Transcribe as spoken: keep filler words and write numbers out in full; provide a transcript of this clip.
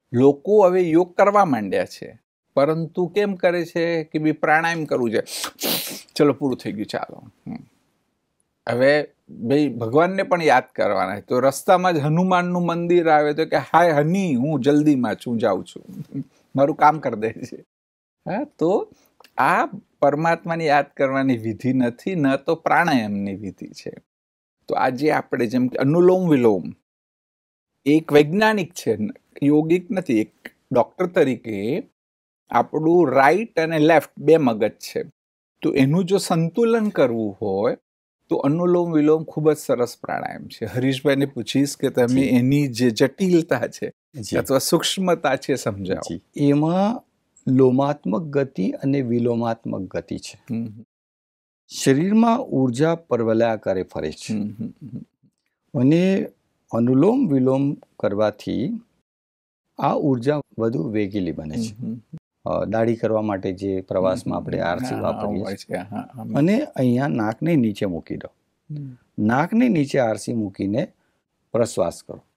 લોકો હવે યોગ કરવા માંડ્યા છે, પરંતુ કેમ કરે છે કે બી પ્રાણાયામ કરવું છે, ચલો પૂરું થઈ ગયું, ચાલો. હવે ભાઈ ભગવાનને પણ યાદ કરવાના, તો રસ્તામાં જ હનુમાનનું મંદિર આવે તો કે હાય હની, હું જલ્દીમાં છું, જાઉં છું, મારું કામ કરી દે છે. હા, તો આ પરમાત્માને યાદ કરવાની વિધિ નથી, ન તો પ્રાણાયામની વિધિ છે. તો આજે આપણે જેમ કે અનુલોમ વિલોમ એક વૈજ્ઞાનિક છે, યોગિક નથી. એક ડોક્ટર તરીકે આપણું રાઈટ અને લેફ્ટ બે મગજ છે, તો એનું જો સંતુલન કરવું હોય તો અનુલોમ વિલોમ ખૂબ જ સરસ પ્રાણાયામ છે. હરીશભાઈને પૂછીશ કે તમે એની જે જટિલતા છે અથવા સૂક્ષ્મતા છે સમજાવો. એમાં લોમાત્મક ગતિ અને વિલોમાત્મક ગતિ છે. શરીરમાં ઉર્જા પરવલ્યા કરે ફરે છે, અને અનુલોમ વિલોમ કરવાથી આ ઉર્જા વધુ વેગીલી બને છે. દાઢી કરવા માટે જે પ્રવાસમાં આપણે આરસી વાપરીએ છીએ, અને અહીંયા નાકને નીચે મૂકી દો, નાકને નીચે આરસી મૂકીને પ્રશ્વાસ કરો.